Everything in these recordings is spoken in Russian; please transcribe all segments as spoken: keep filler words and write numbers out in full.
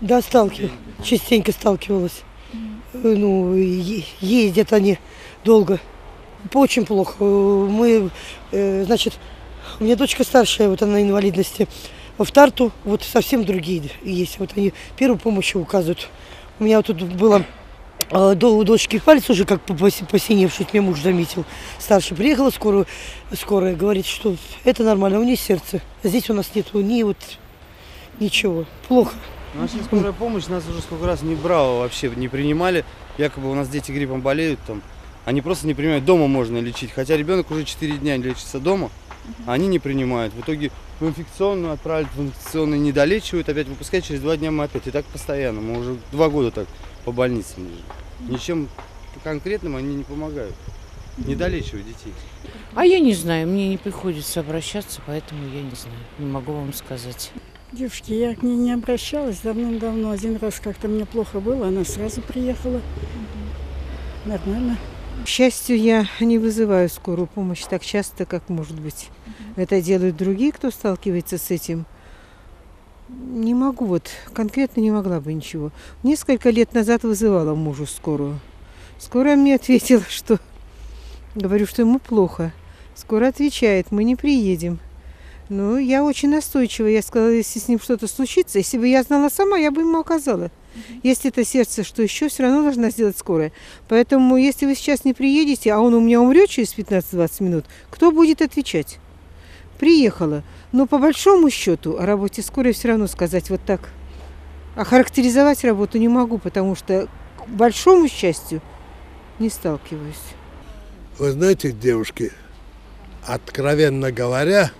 Да, сталкивалась, частенько сталкивалась. Э, Ну, е- ездят они долго. Очень плохо. Мы, э, значит, у меня дочка старшая, вот она на инвалидности. В Тарту вот совсем другие есть. Вот они первую помощь указывают. У меня вот тут было а, до у дочки палец уже как по- поси- посиневший, мне муж заметил. Старший приехала скорую, скорая говорит, что это нормально, у нее сердце. А здесь у нас нету ни вот ничего. Плохо. Наша скорая помощь нас уже сколько раз не брала, вообще не принимали. Якобы у нас дети гриппом болеют там. Они просто не принимают. Дома можно лечить. Хотя ребенок уже четыре дня лечится дома, а они не принимают. В итоге в инфекционную отправили, в инфекционную не долечивают, опять выпускают, через два дня мы опять. И так постоянно. Мы уже два года так по больницам лежим. Ничем конкретным они не помогают. Не долечивают детей. А я не знаю, мне не приходится обращаться, поэтому я не знаю, не могу вам сказать. Девушки, я к ней не обращалась давным-давно. Один раз как-то мне плохо было, она сразу приехала. Нормально. К счастью, я не вызываю скорую помощь так часто, как может быть. Это делают другие, кто сталкивается с этим. Не могу, вот конкретно не могла бы ничего. Несколько лет назад вызывала мужу скорую. Скорая мне ответила, что... Говорю, что ему плохо. Скоро отвечает, мы не приедем. Ну, я очень настойчива. Я сказала, если с ним что-то случится, если бы я знала сама, я бы ему оказала. Если это сердце, что еще, все равно должна сделать скорая. Поэтому, если вы сейчас не приедете, а он у меня умрет через пятнадцать-двадцать минут, кто будет отвечать? Приехала. Но по большому счету о работе скорой все равно сказать вот так. А характеризовать работу не могу, потому что, к большому счастью, не сталкиваюсь. Вы знаете, девушки, откровенно говоря,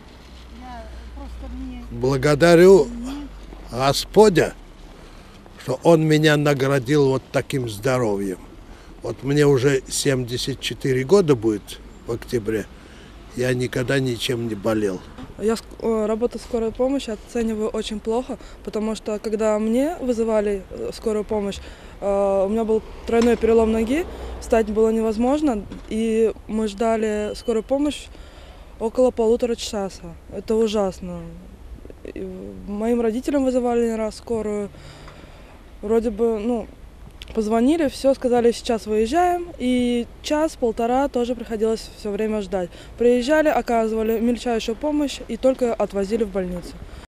благодарю Господа, что Он меня наградил вот таким здоровьем. Вот мне уже семьдесят четыре года будет в октябре. Я никогда ничем не болел. Я работу скорой помощи оцениваю очень плохо, потому что когда мне вызывали скорую помощь, у меня был тройной перелом ноги, встать было невозможно, и мы ждали скорую помощь около полутора часа. Это ужасно. И моим родителям вызывали не раз скорую. Вроде бы, ну, позвонили, все, сказали, сейчас выезжаем, и час-полтора тоже приходилось все время ждать. Приезжали, оказывали мельчайшую помощь и только отвозили в больницу.